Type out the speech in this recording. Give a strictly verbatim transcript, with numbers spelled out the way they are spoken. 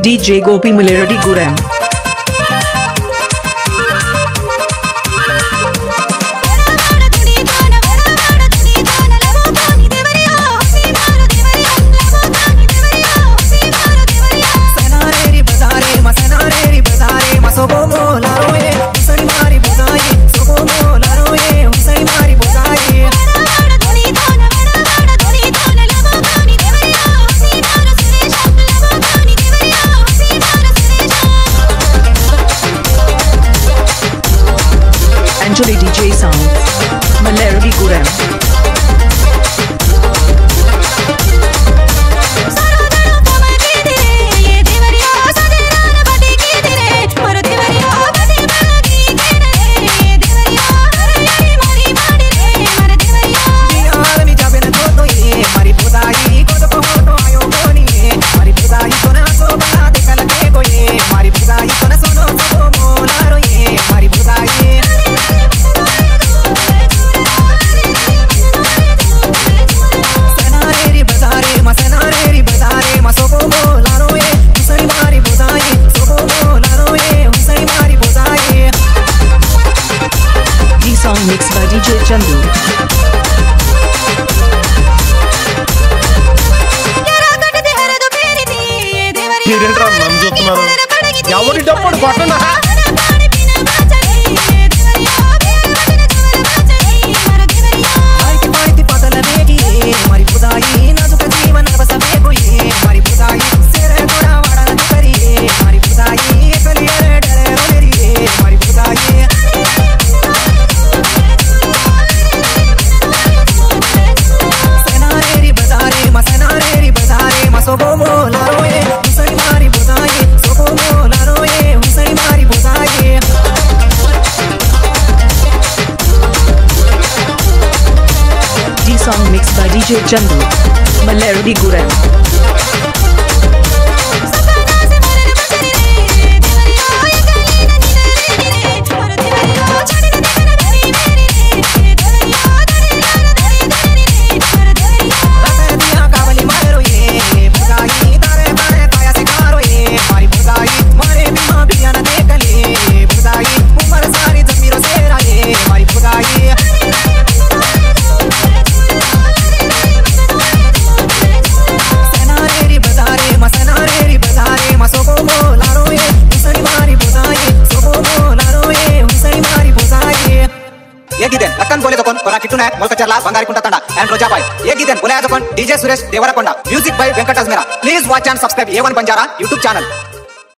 D J Gopi Malerati Gurem. Anjali D J Sound, Malerati Gurem. Song mixed by D J Chandu. మీరేంట్రా నన్ను చూస్తున్నారు? ఎవరి డప్పుడు కొట్టనా? Song mixed by D J Chandu, Malerati Gurem. ये गीतेन लक्कन बोले तो कौन कोरा किट्टू नायक मोलका चरला बंगारी कुंटा Thanda and रोजा बाई ये गीतेन बोले तो कौन DJ Suresh Devarakonda music by वेंकटास मेरा please watch and subscribe A one Banjara YouTube channel.